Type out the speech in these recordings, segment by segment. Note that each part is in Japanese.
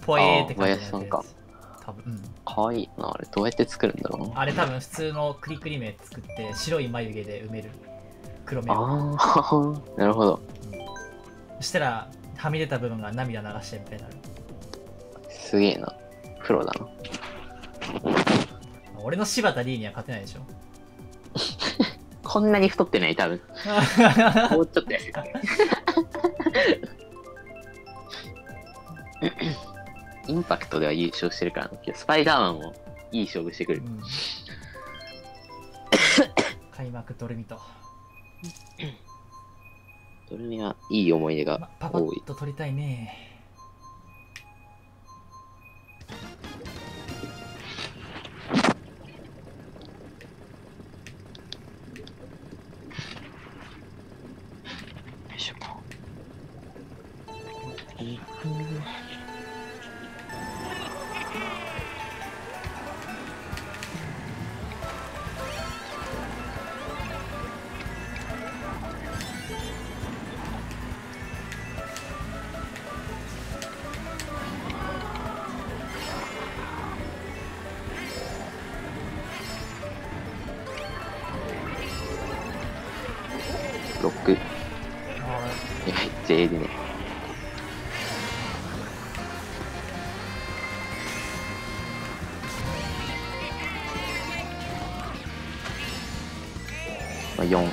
ポエーって感じのやつ。 林さんか。 多分、 かわいいな。あれどうやって作るんだろうな。 あれ多分普通のクリクリ目作って白い眉毛で埋める。黒目を。 ああ、なるほど。 そしたらはみ出た部分が涙流してみたいになる。 すげえな。プロだな。 俺の柴田リーには勝てないでしょ。 こんなに太ってない、多分。もうちょっとやる。インパクトでは優勝してるからな。スパイダーマンもいい勝負してくる。 うん、開幕ドルミと。 ドルミはいい思い出がパパ多い。 ッと取りたいね。 よいしょ。6。はい、J でね。まあ、4。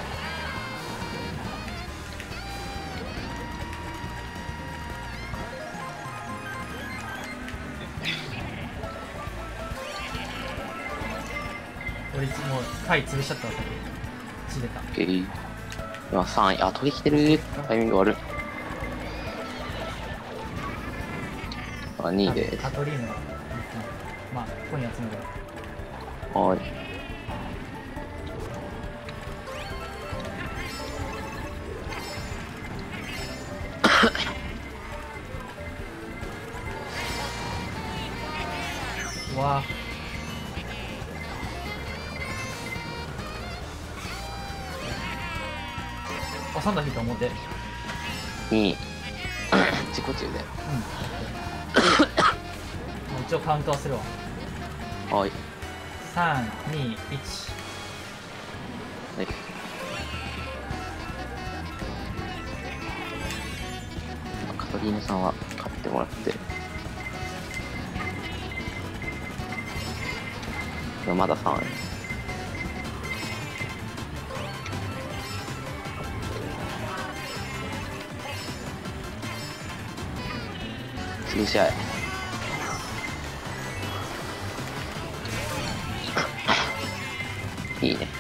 俺もう回潰しちゃったわ、さっき。血出た。 今3位。あ、取り来てる。タイミング悪い。あ、2位です。 カトリーヌが、まあ、ここに集める。 はい。 わあ。あ、サンダー引いた思って。 2位。自己中で。 もう一応カウントはするわ。 はい。 3、2、1。 はい。カトリーヌさんは買ってもらって。まだ3位。次試合。いいね。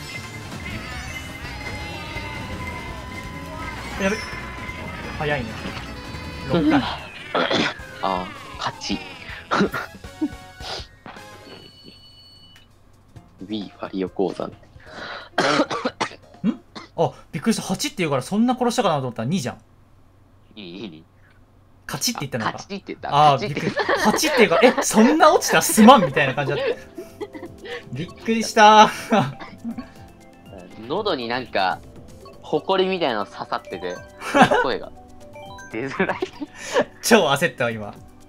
やべ。早いね。6回。 ああ、勝ち。B ファリオ鉱山。 あ、びっくりした。8って言うからそんな殺したかなと思ったら2じゃん。 いい。 勝ちって言ったのか。 勝ちって言った。 ああ、びっくり。8っていうか、そんな落ちたすまんみたいな感じだった。びっくりした。 喉になんか、ほこりみたいなの刺さってて、声が出づらい。 超焦ったわ、今。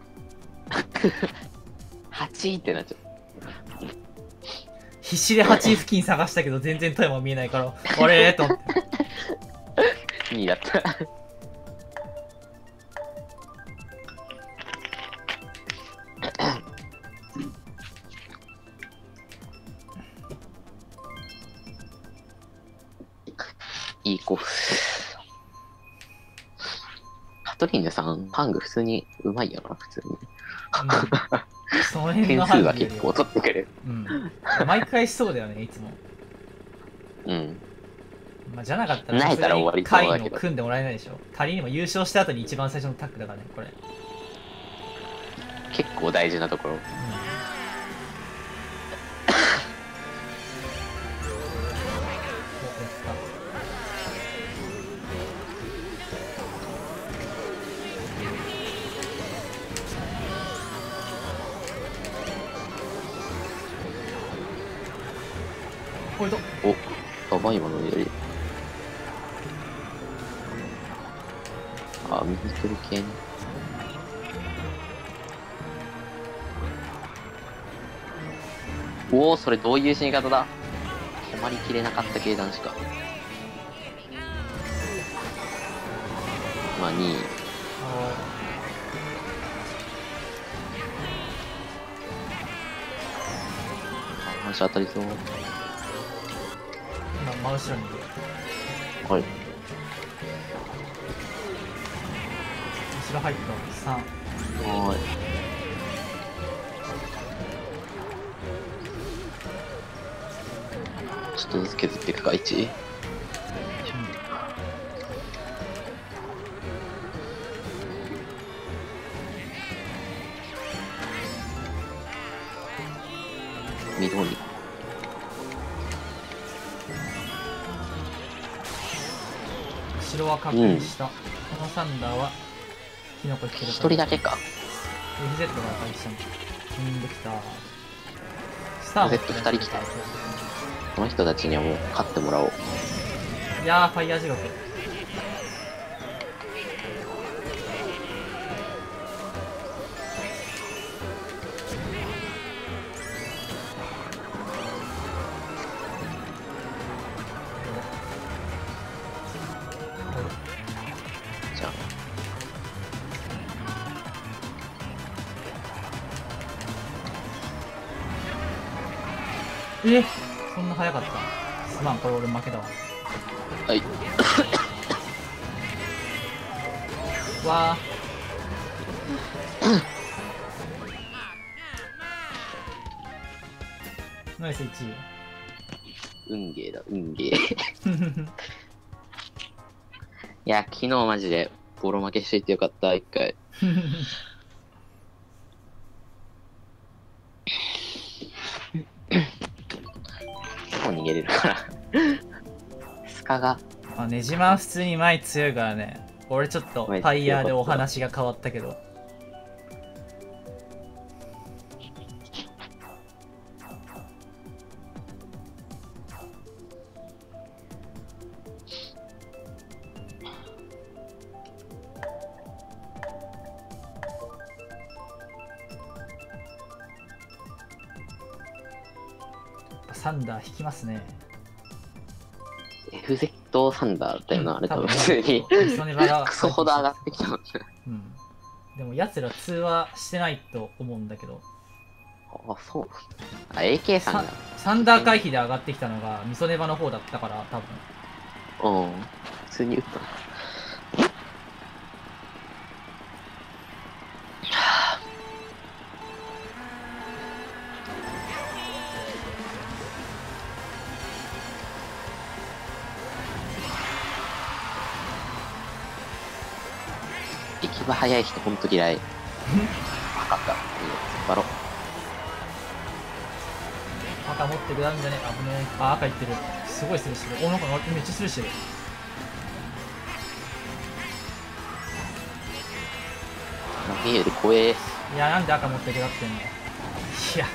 8ってなっちゃう。 必死で8付近探したけど全然富山見えないから、あれと思って。 2位だった。いいコース。カトリーヌさん、ハング普通にうまいよな、普通に。 うん、その辺点の数は結構取ってくれる。 うん。毎回そうだよね、いつも。 うん。 まあ、じゃなかったら、 ないから終わりそう回だけど。 の組んでもらえないでしょ。仮にも優勝した後に一番最初のタッグだからね、これ。 結構大事なところ。 これと。 お、やばいものより。あ、右来る系ね。 おお、それどういう死に方だ。止まりきれなかった系男子か。まあ、2位。反射当たりそう。 今真後ろにいる。 はい。 後ろ入った3。 はい。ちょっとずつ削っていくか、1。緑。 後ろは確認した。このサンダーはキノコ引ける 1人だけか。 FZ が一緒にできた。スターも Z2 人来た。この人たちにはもう勝ってもらおう。 いやー、ファイヤー地獄。 じゃあ。 そんな早かった。すまん、これ俺負けだわ。 はい。 わー。ナイス1位。 運ゲーだ、運ゲー。いや、昨日マジでボロ負けしといてよかった、一回。もう逃げれるから。スカが。 あ、ねじまは普通に前強いからね。俺ちょっとファイヤーでお話が変わったけど。サンダー引きますね。 FZ サンダーだよな、あれ多分普通に。クソほど上がってきたもんね。 うん。でも奴ら通話してないと思うんだけど。 あ、そう。あ、AK さんが。 サンダー回避で上がってきたのがミソネバの方だったから多分。うん。普通に撃った。行き場早い人ほんと嫌い。分かった。いいよ、突っ張ろう。 赤持ってくなんじゃね。危ねえ。あ、赤いってる。すごいスルしてる。お、なんかめっちゃスルしてる。 見える、怖え。 いや、なんで赤持ってくだってんの。いや。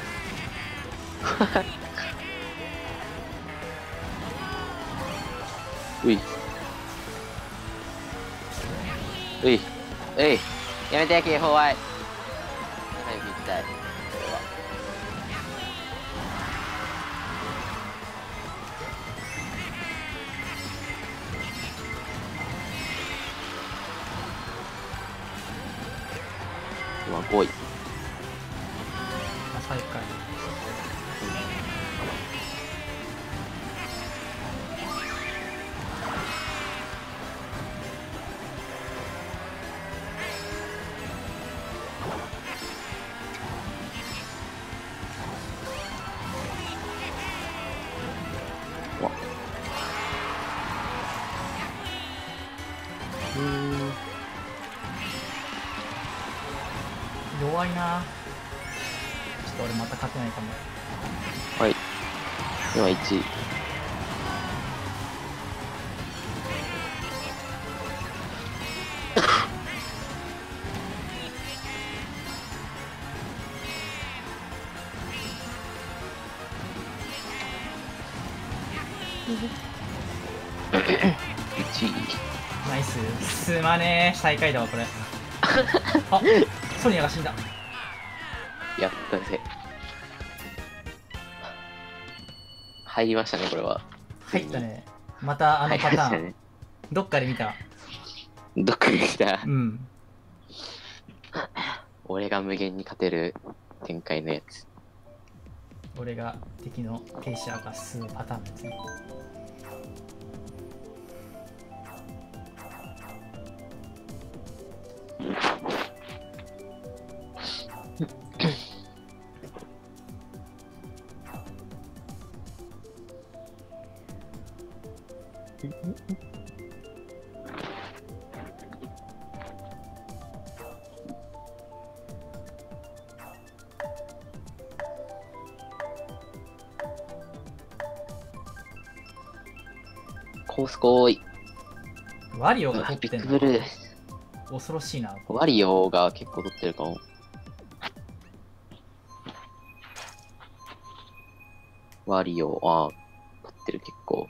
うい。うい。えい。やめて、警報はい。早く行きたい。これは。今5位。 最下位。弱いな。ちょっと俺また勝てないかも。 はい。今1位。1位。 ナイス。すまねえ。最下位だわこれ。あ、ソニアが死んだ。 やったぜ。 入りましたね、これは。 入ったね。またあのパターン。 入りましたね。 どっかで見た。 どっかに来たう。ん。 俺が無限に勝てる展開のやつ。 俺が敵のペイシャーが吸うパターンですね。 コース来い。 ワリオうわビが取ってんのッグブルー。 恐ろしいな。 ワリオが結構取ってるかも。ワリオ、取ってる結構。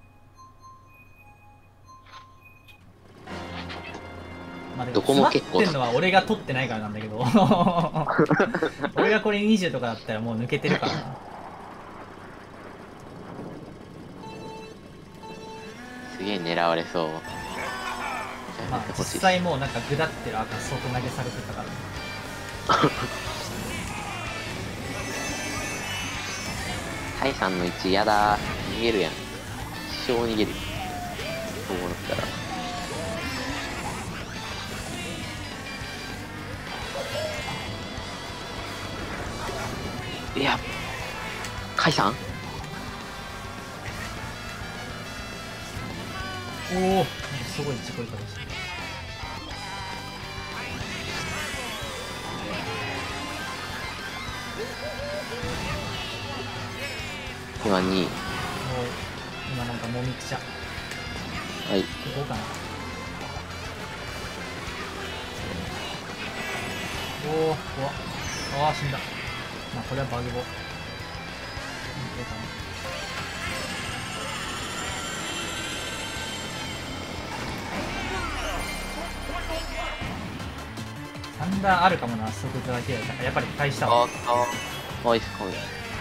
まあ、でどこも結構詰まってんのは俺が取ってないからなんだけど俺がこれ20とかだったらもう抜けてるからな。 すげえ狙われそう。 まあ実際もうなんかぐだってる赤相当投げされてたからタイさんの位置やだ。逃げるやん。一生逃げる。そうなったら。いや、カイさんおおすごい事故いたらしい。 今に、 もう今なんかもみくちゃはい。 行こうかな。おお怖っ。ああ死んだ。まあこれはバグボ。行こうかな。サンダーあるかもな、速度だけだからやっぱり返したわ。 ナイスカメラ。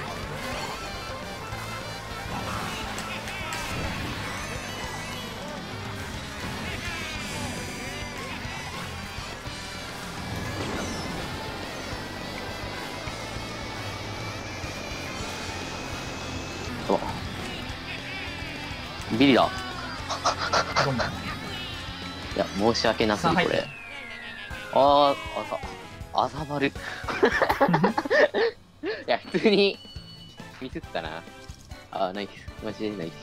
ビリだ。 どんどんいや、申し訳なすぎ、これ。あざばる。いや、普通に、ミスったな。ナイス。マジでナイス。い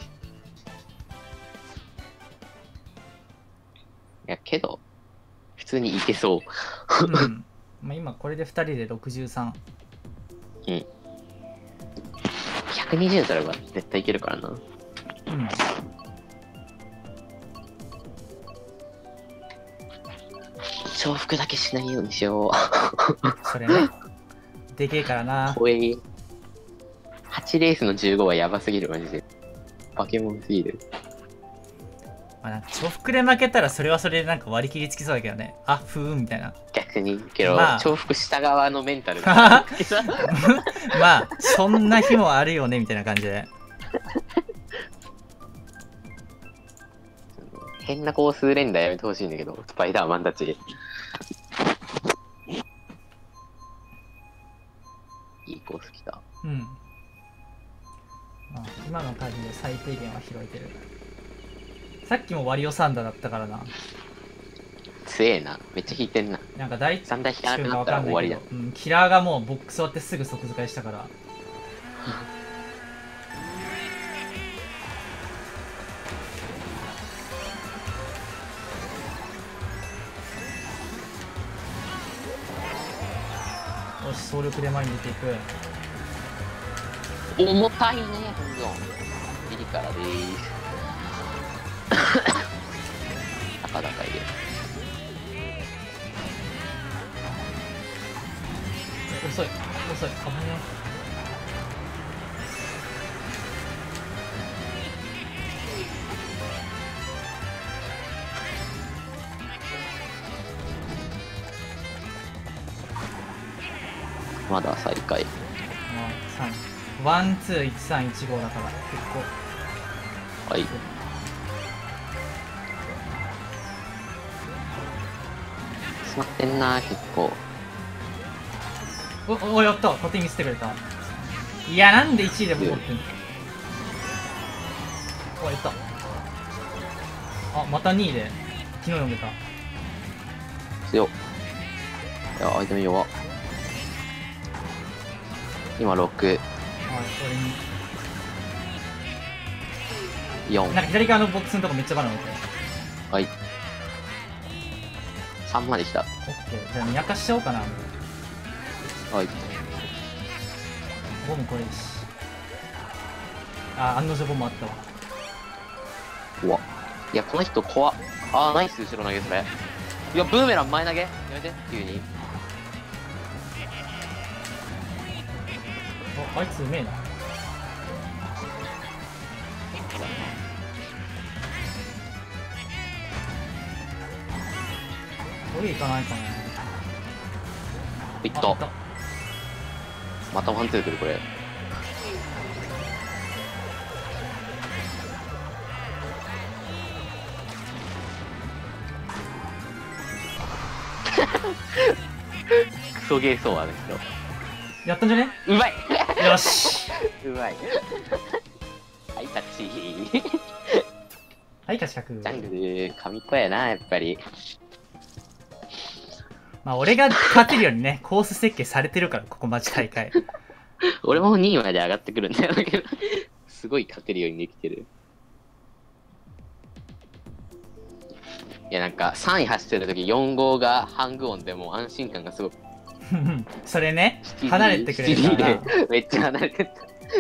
や、けど、普通にいけそう。 うん。まあ今これで2人で63。 うん。120ドルは絶対いけるからな。 うん。 重複だけしないようにしよう。 それね。でけえからな。 怖い。8レースの15はやばすぎる、マジで。化け物すぎる。 まあなんか重複で負けたらそれはそれでなんか割り切りつきそうだけどね。あ、ふーんみたいな。 逆に、けど、 まあ重複した側のメンタルが。 まあ、そんな日もあるよねみたいな感じで。 変なコース連打やめてほしいんだけど、スパイダーマンたち。いいコース来た。 うん。まあ、今の感じで最低限は拾えてる。さっきもワリオサンダーだったからな。 強えな。めっちゃ引いてんな。 なんか第一サンダー引かなくなったら終わりだ。 うん、キラーがもうボックス割ってすぐ即使いしたから。よし、総力で前に出ていく。 重たいね、ほんと。ギリからでーす。高々いる。 遅い、遅い、危ないよ。 まだ再開。 3、5 ワンツー1315だから結構。 はい。詰まってんな結構。 おやった、勝手に見せてくれた。いや、なんで1位でも持ってんの。お、やった。あ、また2位で昨日読んでた。 強っ。いや、アイテム弱。今6、 はい、俺に 4。 なんか左側のボックスのとこめっちゃバナナ置いて。 はい。3まで来た。 オッケー、じゃあ見明かしちゃおうかな。 はい。 ボムこれいいし。あ、案の定ボムあったわ。 怖っ。いや、この人怖っ。あー、ナイス、後ろ投げそれ。いや、ブーメラン前投げやめて、急に。 あいつうめえな。これいかないかな。 いった。またワンツー来る、これ。クソゲーそうあの人。 やったんじゃね。 うまいよし。 うまい。はい勝ち。 はい、勝ち確。 ジャングル神っ子やなやっぱり。 まあ俺が勝てるようにね、コース設計されてるから、ここマジ大会。 俺も2位まで上がってくるんだよけど、すごい勝てるようにできてる。いやなんか3位走ってる時4号がハングオンでもう安心感がすごく。 それね、離れてくれるから。 めっちゃ離れてた。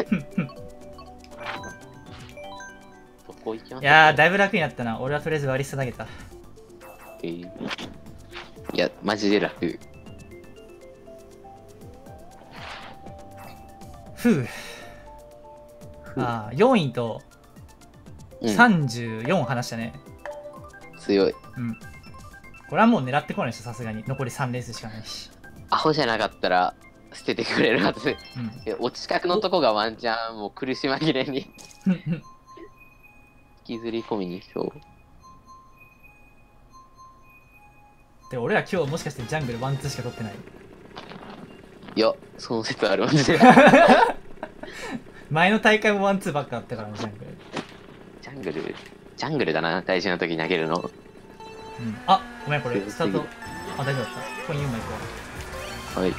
どこ行きます？ いやー、だいぶ楽になったな。俺はとりあえず割り下投げた。 いや、マジで楽。 ふう。ああ、4位と34離したね。 強い。 うん。これはもう狙ってこないでしょ、さすがに。残り3レースしかないし。 アホじゃなかったら捨ててくれるはず。 うん。 お近くのとこがワンチャンもう苦し紛れに引きずり込みにしよう。 で、俺ら今日もしかしてジャングルワンツーしか取ってない。 いや、その説あるマジで。 前の大会もワンツーばっかだったからね、ジャングル。 ジャングルだな、大事な時投げるの。 うん。あ、ごめん、これ、スタート。あ、大丈夫だった。コイン4枚いこう。 はい。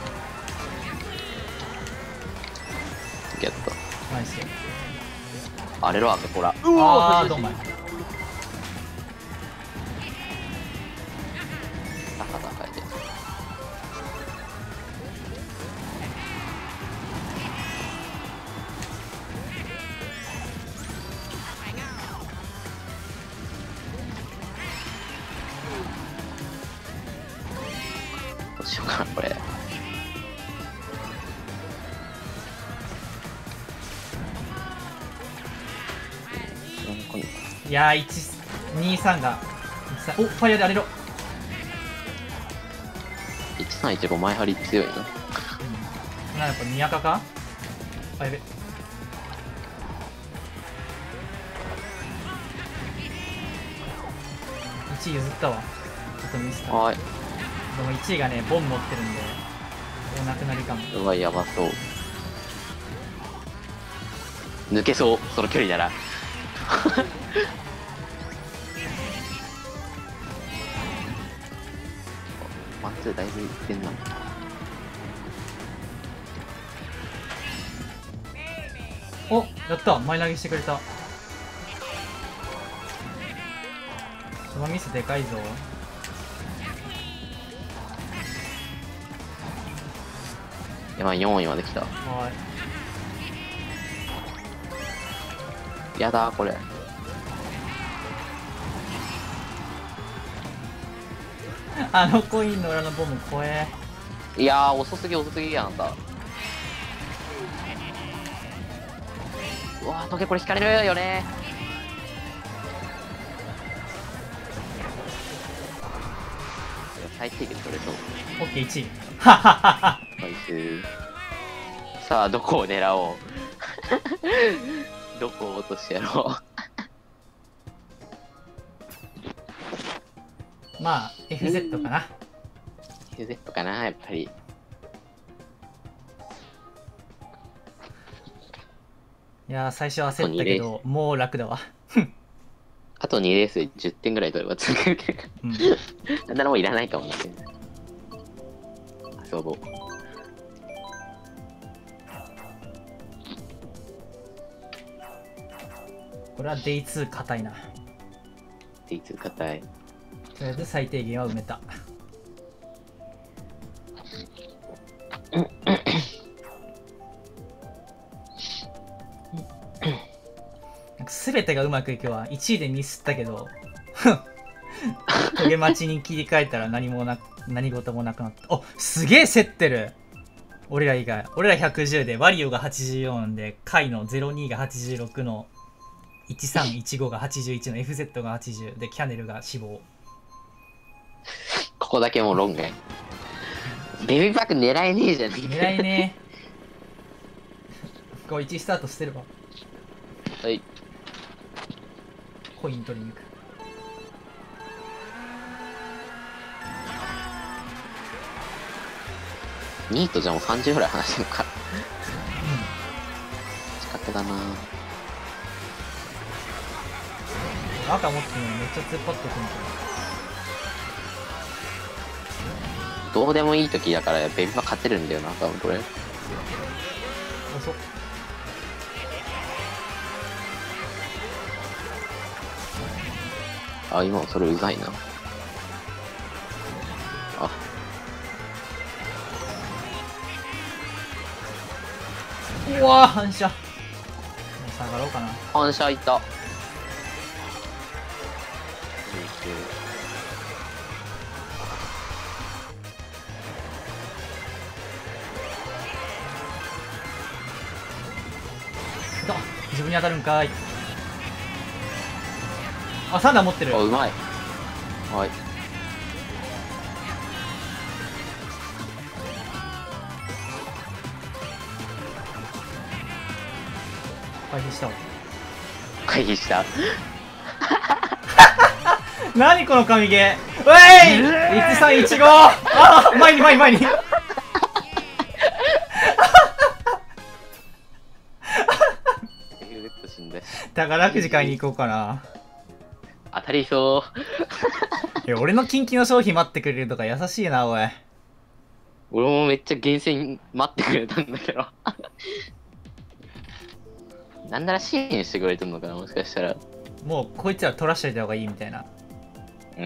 ゲット。 ナイス。 あれろ、アメコラ。 あー、どんまい。 高々で。どうしようかな、これ。 いやー、1、2、3が。お、ファイヤーで荒れろ。 1315前張り強いな。 なんかやっぱ宮川か。あ、やべ。1位譲ったわ。ちょっとミスった。 はい。 でも1位がね、ボン持ってるんで、お亡くなりかも。 うわ、やばそう。抜けそう、その距離なら。ワンツーだいぶいってんな。 お、やった、前投げしてくれた。そのミスでかいぞ。 今4位まで来た。 はやだこれ。 あのコインの裏のボム怖え。 いやー遅すぎやんあんた。うわー時計これ引かれるよね。最低限取れそう。 オッケー1位。はははは。 ナイス。さあどこを狙おう。 どこを落としてやろまあ FZ かな。 う。FZ かな、やっぱり。 いやー最初は焦ったけどもう楽だわ。 あと2レースで10点ぐらい取れば続ける。 うん、 なんならもういらないかもな。遊ぼう。 これは Day2 硬いな。 D2 硬い。 とりあえず最低限は埋めた。なんか全てがうまくいけば1位でミスったけどトゲ待ちに切り替えたら何事もなくなった。お、すげえ競ってる。俺ら以外。俺ら110でワリオが84でカイの02が86の1315が81の FZ が80でキャネルが死亡。 ここだけもうロング。ベビーパック狙えねえじゃねえか。 狙えねえ。こう1スタートしてるわ。 はい。 コイン取りに行く。 2位とじゃあもう30ぐらい話してるのか。仕方だな。 赤持ってるのにめっちゃ突っ張ってくるんどうでもいい時だからベビーパ勝てるんだよな、多分これ。 遅っ。 あ、今それうざいな。あ、 うわー反射。もう下がろうかな。 反射いた。 だ自分に当たるんかい。あ、サンダー持ってる。 あ、うまい。はい。 回避したわ。 回避した。 何この神ゲー。うえい !1315! ああ前に前に前に死んだし。 宝くじ買いに行こうかな。 当たりそ俺の近畿の商品待ってくれるとか優しいな、おい。 う。俺もめっちゃ厳選待ってくれたんだけど。なんなら支援してくれてんのかな、もしかしたら。 もうこいつら取らしといた方がいいみたいな。 うん。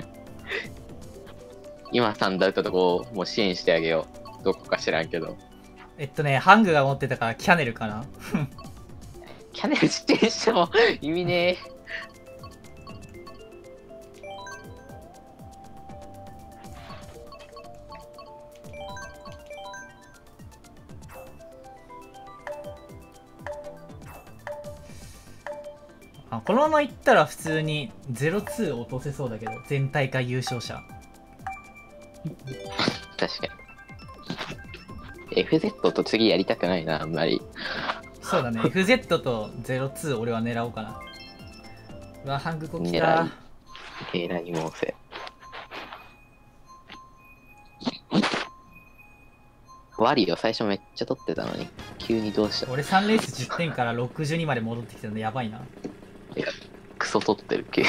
今さんだったとこもう支援してあげよう。どこか知らんけど。 ハングが持ってたからキャネルかな。 キャネル支援しても意味ねえ。 あ、このままいったら普通に0-2落とせそうだけど、全大会優勝者。 確かに。FZ と次やりたくないな、あんまり。 そうだね、FZ と0-2俺は狙おうかな。うわ、ハングコ来た。 狙いもせ。ワリを最初めっちゃ取ってたのに、急にどうした俺3レース10点から62まで戻ってきたのでやばいな。 いや、クソ取ってる、急に。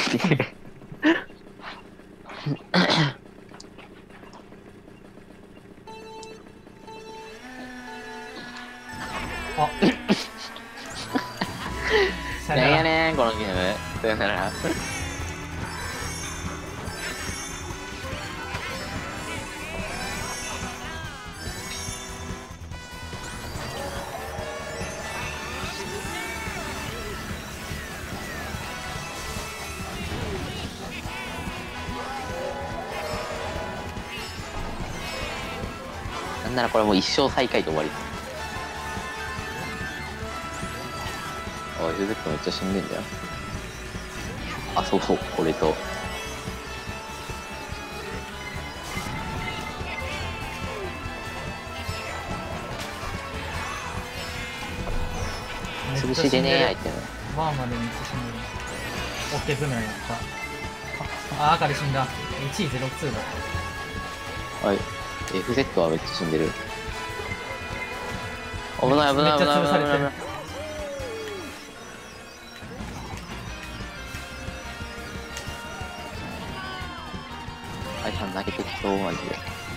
あさなんよなら。 やねん、このゲーム。さよなら。なんならこれもう一生最下位で終わり。あ、ゆずっとめっちゃ死んでんだよ。あ、そうそう、これと。 潰しでねアイテム。 バーまでめっちゃ死んでる。オッケー、ブーメランやった。あ、赤で死んだ。1位02だ。 はい。FZ はめっちゃ死んでる。危ない危ない危ない危ない危ない。 めっちゃ潰されてる。 あいさん投げてきそうマジで。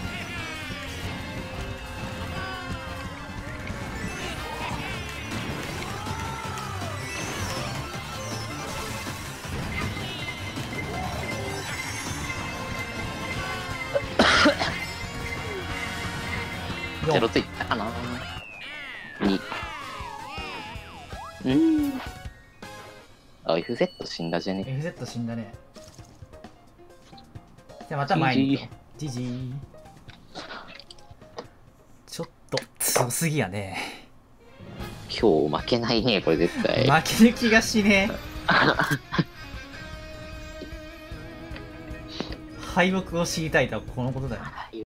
ゼロついたかな。2。あ、FZ 死んだじゃね。 FZ 死んだね。じゃあまた前に行こう。ジジー。ちょっと強すぎやね。 今日負けないね、これ絶対。 負ける気がしねえ。敗北を知りたいとはこのことだよ。